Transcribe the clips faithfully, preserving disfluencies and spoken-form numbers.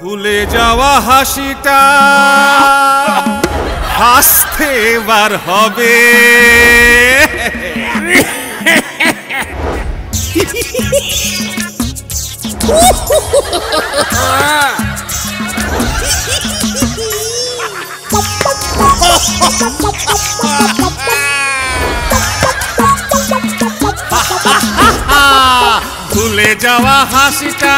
ভুলে যাওয়া হাসিটা হাসতে এবার হবে। ভুলে যাওয়া হাসিটা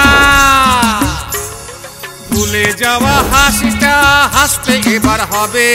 ভুলে যাওয়া হাসিটা হাসতে এবার হবে।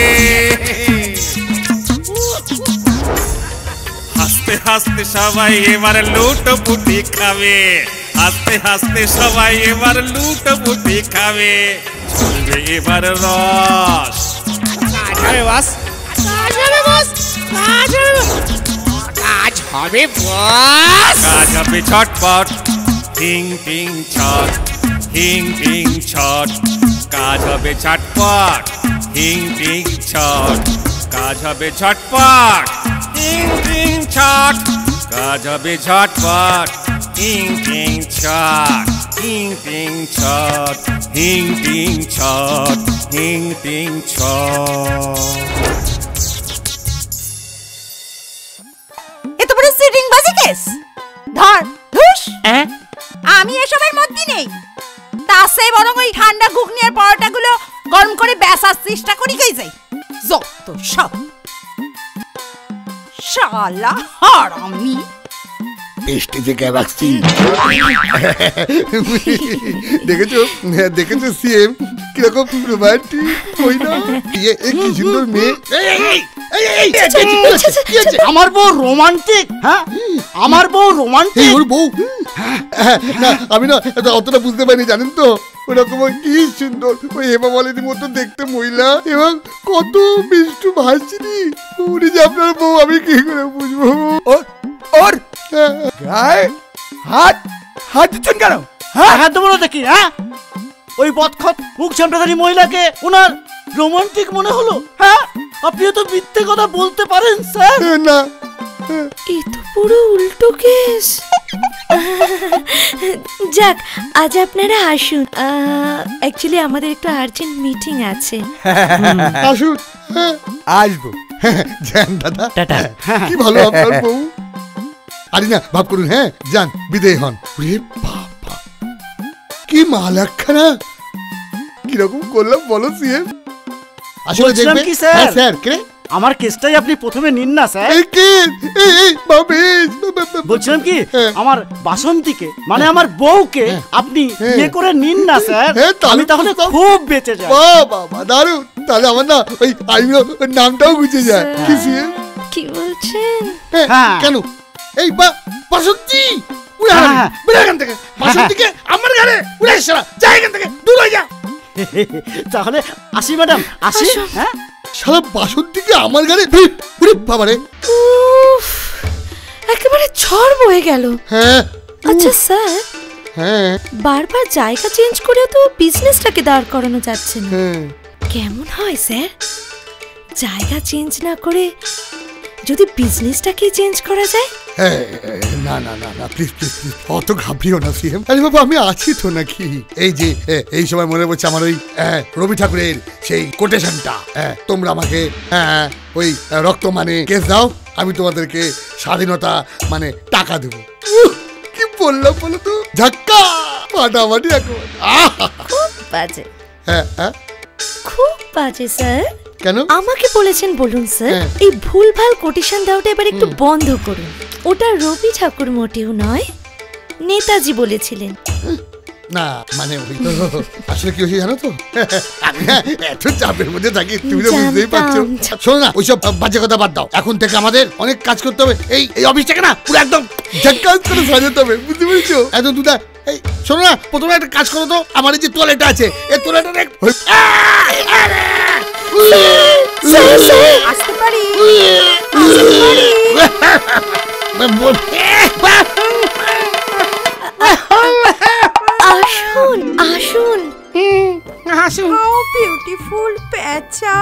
হাসতে হাসতে সবাই এবার লুটোপুটি খাবে। হাসতে হাসতে সবাই এবার লুটোপুটি খাবে। চলবে এবার রস। কাজ হবে বস, কাজ হবে বস, কাজ হবে কাজ হবে বস। কাজ হবে ঝটপট, হিং টিং ছট, হিং টিং ছট। কাজ হবে ঝটপট, হিং টিং ছট। কাজ হবে ঝটপট, হিং টিং ছট। কাজ হবে ঝটপট, হিং টিং ছট, হিং টিং ছট, হিং টিং ছট, হিং টিং ছট। এত বড় সিটিং বাজি কেস ধর ধুস। আমি এসবের মধ্যে নেই। তাসে বরং ওই ঠান্ডা ঘুগনি আর পরোটাগুলো গরম করে বেসার চেষ্টা করি গই যাই। যত সব শালা হারামি। পেস্টি থেকে ভ্যাকসিন দেখেছো দেখেছো সিএম কিরকম রোমান্টিক হই না? কি সুন্দর মেয়ে। আমার বউ রোমান্টিক? হ্যাঁ আমার বউ রোমান্টিক? ওর বউ না আমি না অতটা বুঝতে পারিনি জানেন তো। ওরকম কি সুন্দর ওই হেমা মালিনীর মতো দেখতে মহিলা এবং কত মিষ্টু ভাসিনি। উনি যে আপনার বউ আমি কি করে বুঝবো? ওর গায়ে হাত হাত দিচ্ছেন কেন? হ্যাঁ হাত দেবো না দেখি। হ্যাঁ ওই বদখত মুখ ঝামটাধারী মহিলাকে ওনার রোমান্টিক মনে হলো? হ্যাঁ আপনিও তো মিথ্যে কথা বলতে পারেন স্যার। না এই তো পুরো উল্টো কেস। যাক আজ আপনারা আসুন, অ্যাকচুয়ালি আমাদের একটু আর্জেন্ট মিটিং আছে। আসুন আসবো। যান দাদা টাটা। কি ভালো আপনার বউ। আরে না ভাব করুন। হ্যাঁ যান বিদেয় হন। রে বাবা কি মাল একখানা। কিরকম করলাম বলো সিএম? আসলে দেখবেন কি স্যার? হ্যাঁ স্যার কে? আমার কেসটাই আপনি প্রথমে নিন না স্যার। এই কে? এই এই বাবে বলছিলাম কি আমার বাসন্তীকে মানে আমার বউকে আপনি বিয়ে করে নিন না স্যার। আমি তাহলে খুব বেঁচে যাই। বাহ বাবা দারুণ। তাহলে আমার না ওই আইনো নামটাও গুছে যায়। কি সিএম কি বলছেন? হ্যাঁ কেন? এই বা বাসন্তী উড়ে হ্যাঁ বের এখান থেকে। বাসন্তীকে আমার ঘরে উড়ে এসরা যা এখান থেকে দূর হয়ে যা। তাহলে আসি ম্যাডাম আসি। হ্যাঁ শালা বাসন্তীকে আমার ঘরে উড়ে বাবা রে। উফ একেবারে ঝড় বয়ে গেল। হ্যাঁ আচ্ছা স্যার হ্যাঁ বারবার জায়গা চেঞ্জ করে তো বিজনেসটাকে দাঁড় করানো যাচ্ছে না। কেমন হয় স্যার জায়গা চেঞ্জ না করে যদি বিজনেসটাকে চেঞ্জ করা যায়? না না না না প্লিজ প্লিজ প্লিজ অত ঘাবড়িও না সিএম। আরে বাবা আমি আছি তো নাকি। এই যে এই সময় মনে পড়ছে আমার ওই রবি ঠাকুরের সেই কোটেশনটা। তোমরা আমাকে ওই রক্ত মানে কেস দাও, আমি তোমাদেরকে স্বাধীনতা মানে টাকা দেবো। কি বললাম বলো তো? ধাক্কা ফাটাফাটি একেবারে। খুব বাজে। হ্যাঁ হ্যাঁ খুব বাজে স্যার। কেন আমাকে বলেছেন বলুন স্যার এই ভুলভাল কোটেশন দেওয়াটা এবার একটু বন্ধ করুন। ওটা রবি ঠাকুর মোটেও নয়, নেতাজি বলেছিলেন। না মানে আসলে কি হয়েছে জানো তো? আমি এত চাপের মধ্যে থাকি তুমি তো বুঝতেই পারছো। শোনো না ওইসব বাজে কথা বাদ দাও। এখন থেকে আমাদের অনেক কাজ করতে হবে। এই এই অফিসটাকে না পুরো একদম ঝাক্কাস করে সাজাতে হবে, বুঝতে পেরেছো? একদম দুটা এই শোনো না প্রথমে একটা কাজ করো তো। আমার এই যে তোয়ালেটা আছে এই তোয়ালেটা আসতে পারি? আসুন আসুন আসুন। হাউ বিউটিফুল পেঁচা।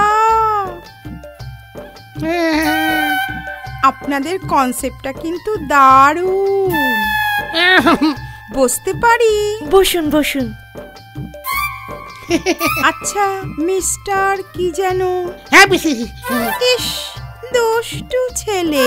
আপনাদের কনসেপ্টটা কিন্তু দারুণ। বসতে পারি? বসুন বসুন। আচ্ছা মিস্টার কি যেন? হ্যাঁ পিসি। ইস দুষ্টু ছেলে,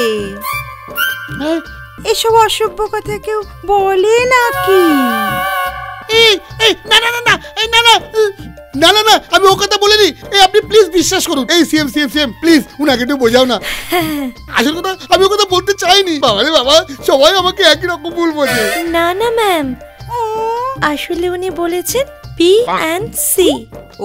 এসব অসভ্য কথা কেউ বলে নাকি? এই এই না না না না এই না না না না না আমি ও কথা বলিনি। এই আপনি প্লিজ বিশ্বাস করুন। এই সিএম সিএম সিএম প্লিজ উনাকে একটু বোঝাও না। আসল কথা আমি ও কথা বলতে চাইনি। বাবা রে বাবা, সবাই আমাকে একই রকম ভুল বোঝে। না না ম্যাম, আসলে উনি বলেছেন বি এন্ড সি। ও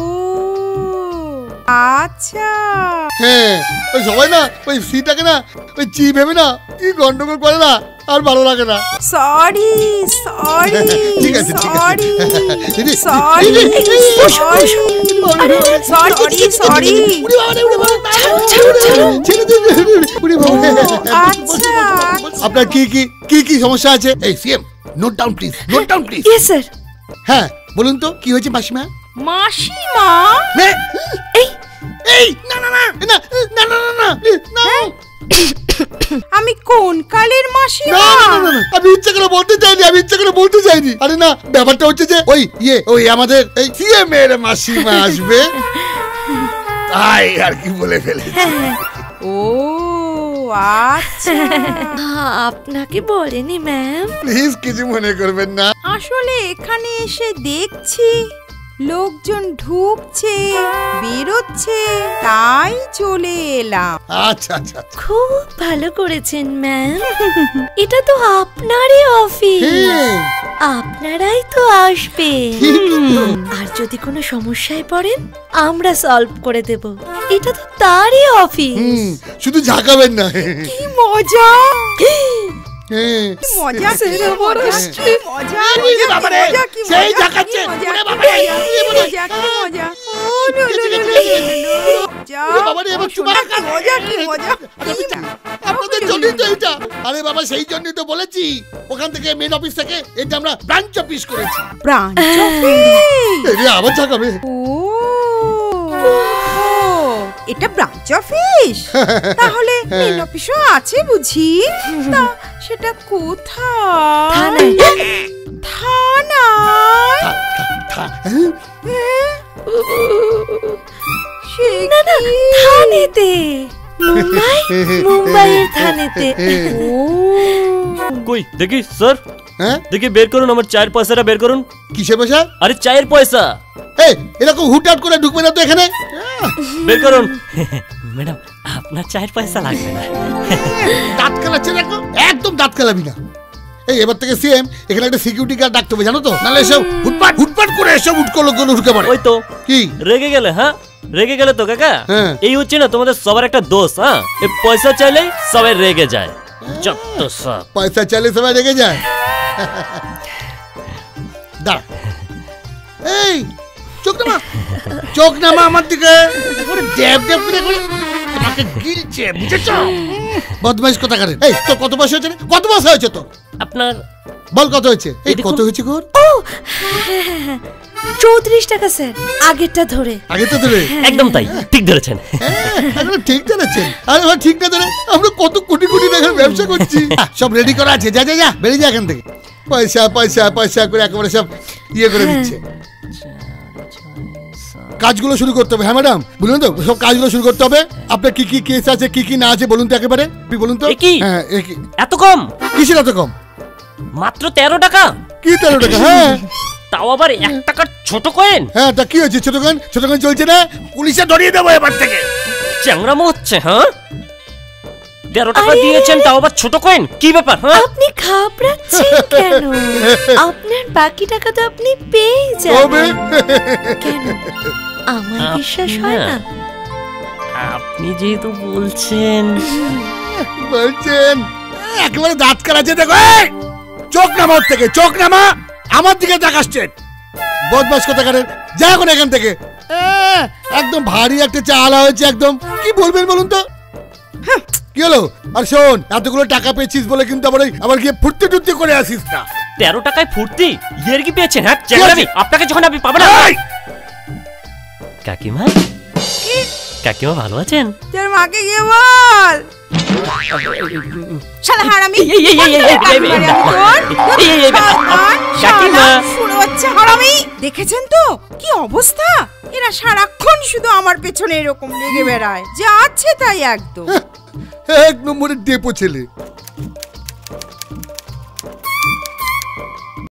আচ্ছা। হ্যাঁ ওই সবাই না ওই সিটাকে না ওই চি ভেবে না কি গন্ডগোল করে না, আর ভালো লাগে না। সরি সরি ঠিক আছে ঠিক আছে সরি সরি সরি। আচ্ছা আপনার কি কি কি কি সমস্যা আছে? এই CM note down please, note down please. Yes sir. হ্যাঁ বলুন তো কি হয়েছে মাসিমা? মাসিমা? এই এই না না না না না না না না আমি কোন কালের মাসিমা? না না না না আমি ইচ্ছা করে বলতে চাইনি, আমি ইচ্ছা করে বলতে চাইনি। আরে না ব্যাপারটা হচ্ছে যে ওই ইয়ে ওই আমাদের এই সিএম এর মাসিমা আসবে তাই আর কি বলে ফেলেছি। ও আচ্ছা। আপনাকে বলেনি ম্যাম। প্লিজ কিছু মনে করবেন না। আসলে এখানে এসে দেখছি লোকজন ঢুকছে বেরোচ্ছে, তাই চলে এলাম। আচ্ছা আচ্ছা খুব ভালো করেছেন ম্যাম। এটা তো আপনারই অফিস, আপনারাই তো আসবেন। আর যদি কোনো সমস্যায় পড়েন আমরা সলভ করে দেব। এটা তো তারই অফিস। শুধু ঝাঁকাবেন না। কি মজা হ্যাঁ মজা সেরা বড় কি মজা ওরে বাবা রে, মজা কি সেই মজা, ঝাঁকাচ্ছে। কি মজা, ওরে কি বাবা রে, মজা, কি মজা, কি মজা। ও লো লো লো লো লো। যা, ওরে বাবা রে, এবার ও শোনা, কি মজা কি মজা। আপনাদের জন্যই তো এটা। আরে বাবা সেই জন্যই তো বলেছি ওখান থেকে মেন অফিস থেকে এটা আমরা ব্রাঞ্চ অফিস করেছি। Branch office? এই আবার ঝাঁকাবে। ও এটা ব্রাঞ্চ অফিস? তাহলে মেন অফিসও আছে বুঝি? তা সেটা কোথায়? থানায়। থানায়? সে না না, কি? থানেতে। মুম্বাই, মুম্বাইয়ের থানেতে। ও কই দেখি স্যার, হ্যাঁ দেখি বের করুন আমার চায়ের পয়সাটা বের করুন। কিসের পয়সা? আরে চায়ের পয়সা এই এরকম হুটহাট করে ঢুকবে না তো এখানে। বের করুন। ম্যাডাম আপনার চায়ের পয়সা লাগবে না। দাঁত কালাচ্ছে দেখো, একদম দাঁত কালাবি না। এই এবার থেকে সিএম এখানে একটা সিকিউরিটি গার্ড ডাকতে হবে জানো তো, নাহলে এসব হুটপাট হুটপাট করে এসব উঠকো লোকগুলো ঢুকে পড়ে। ওই তো কি রেগে গেলে? হ্যাঁ রেগে গেলে তো কাকা। হ্যাঁ। এই হচ্ছে না তোমাদের সবার একটা দোষ। হ্যাঁ এই পয়সা চাইলেই সবাই রেগে যায়। যত সব পয়সা চাইলে সবাই রেগে যায়। দাঁড়া, এই চোখ নামা, চোখ নামা আমার দিকে। ওরে ড্যাব ড্যাব করে করে তোমাকে গিলছে, বুঝেছো? বদমাইশ কথা কারে। এই তো কত বয়স হয়েছে রে? কত বয়স হয়েছে তো? আপনার বল কত হয়েছে? এই দেখুন। কত হয়েছে গোর? ও হ্যাঁ হ্যাঁ হ্যাঁ, চৌত্রিশ টাকা স্যার, আগেরটা ধরে। আগে তো ধরে। একদম তাই, ঠিক ধরেছেন। হ্যাঁ ঠিক ধরেছেন। আরে ভাই ঠিক না ধরে আমরা কত কোটি কোটি টাকার ব্যবসা করছি। সব রেডি করা আছে, যা যা যা বেরিয়ে যা এখান থেকে। পয়সা পয়সা পয়সা করে একেবারে সব ইয়ে করে দিচ্ছে। কাজগুলো শুরু করতে হবে। হ্যাঁ ম্যাডাম বলুন তো, সব কাজগুলো শুরু করতে হবে। আপনার কি কি কেস আছে কি কি না আছে বলুন তো একেবারে, আপনি বলুন তো। এ কি? হ্যাঁ এ কি? এত কম? কিসের এত কম? মাত্র তেরো টাকা? কি তেরো টাকা? হ্যাঁ তাও আবার এক টাকার ছোট কয়েন। হ্যাঁ তা কি হয়েছে? ছোট গান ছোট গান চলছে না, পুলিশে ধরিয়ে দেবো এবার থেকে। চ্যাংরামো হচ্ছে? হ্যাঁ তেরো টাকা দিয়েছেন তাও আবার ছোট কয়েন, কি ব্যাপার? হ্যাঁ আপনি ঘাবড়াচ্ছেন কেন? আপনার বাকি টাকা তো আপনি পেয়ে তবে যাবেন। কেন আমার বিশ্বাস হয় না? আপনি যেহেতু বলছেন। বলছেন একেবারে দাঁত কালাচ্ছে দেখো। এই, চোখ নামা ওর থেকে, চোখ নামা। আমার দিকে তাকাচ্ছেন, বদমাস কথা কারেন। যা এখন এখান থেকে। আহ, একদম ভারী একটা চালা হয়েছে একদম। কি বলবেন বলুন তো? কি হলো? আর শোন, এতগুলো টাকা পেয়েছিস বলে কিন্তু আবার ওই আবার গিয়ে ফুটতে টুটতে করে আসিস না। তেরো টাকায় ফুর্তি ইয়ের কি পেয়েছেন? হ্যাঁ চ্যাংরামি, আপনাকে যখন আপনি পাবেন। এই! কাকিমা, কাকিমা ভালো আছেন? তোর মাকে গিয়ে বল। শালা হারামি। এই, এই, এই, এই, এই, এই, এই, কাকিমা, এই, এই, এই, শালা, কাকিমা। শুনো বাচ্চা হারামি, দেখেছেন তো কি অবস্থা? এরা সারাক্ষণ শুধু আমার পেছনে এরকম লেগে বেড়ায়, যা আছে তাই একদম এক নম্বরের ডেপো ছেলে।